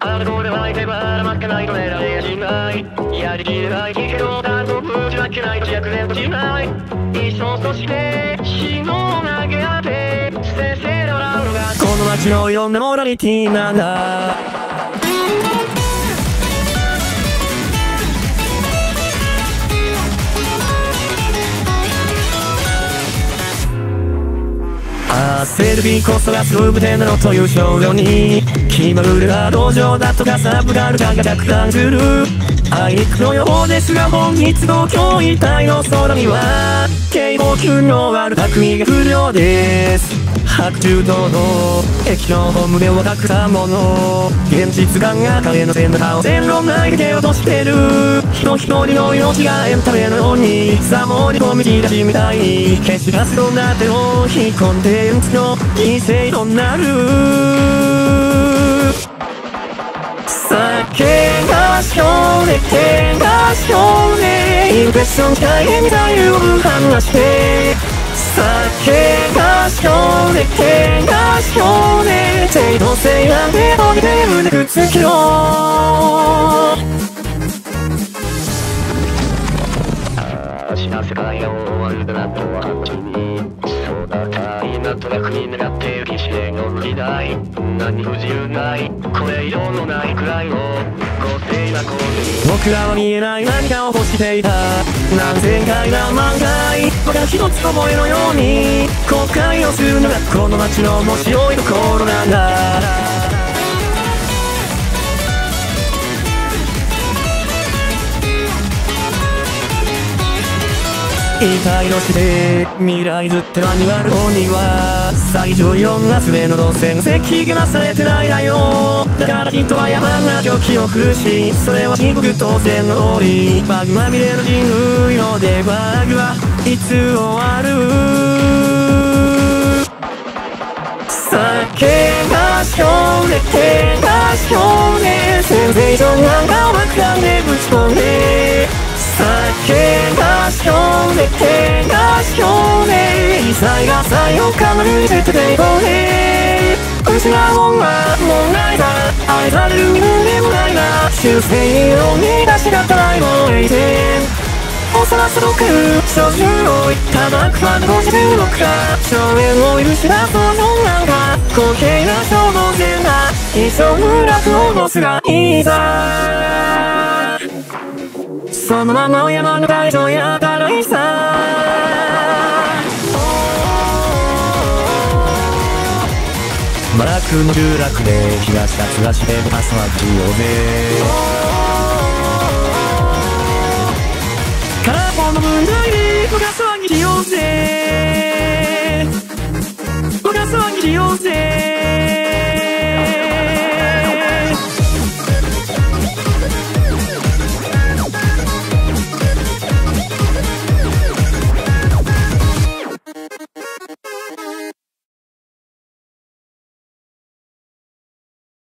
あの子で湧いてばらまかないと狙えやしない。やりきれないけど単独打ち分けないと弱点としない。一生として死のを投げ合って先生で笑うのがこの街のいろんなモラリティなんだ。セルビーこそが全てなのという少量に決まるルが道場だとかサブがあるかが逆感じるあいにくのようですが本日東京一帯の空には警報級のある匠が降るようです。白昼堂々駅のホームではたくさんもの現実感が彼の背中を線路内で蹴落としてる人一人の命がエンタメのようにさもり込み出しみたい消し出すような手を非コンテンツの犠牲となる酒が少年手が少年インプレッション大変に左右を離して酒が少年手が少年正当性なんて飛び出るでくっつきろ死な世界が終わるなとは感じにそうだたいなんとなくに願ってゆき試練の時代何不自由ないこれ以上のないくらいの豪勢な行為僕らは見えない何かを欲していた何千回何万回僕が一つ覚えのように後悔をするのがこの街の面白いところなんだ言いたいのして未来図ってマニュアル本には最上4な全の路線席がなされてないだよだからヒントは山が狂気を振るしそれは深刻当然の通りバグまみれの人類のデバッグはいつ終わる酒が少年手が少年センセーションなんかを爆弾でぶち込んで酒が少年手が少年異彩が才をかなり出てていこうね失うもんはもうないさ愛される身分でもないな修正を見出しがたらいも栄転おさらさとく少女をいただくファン56か少年を許した想像なんか滑稽な衝動然な一生無楽をボスがいいさそのまま山の大将やったらいいさ麻薬の集落で東たつがしてパスワークしようぜ空っぽの分際で僕が騒ぎしようぜ僕が騒ぎしようぜ